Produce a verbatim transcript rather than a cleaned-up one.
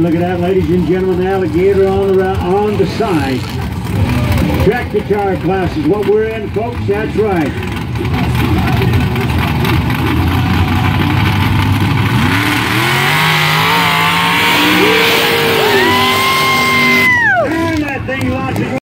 look at that, ladies and gentlemen, the alligator on the, on the side. Track guitar class is what we're in, folks. That's right.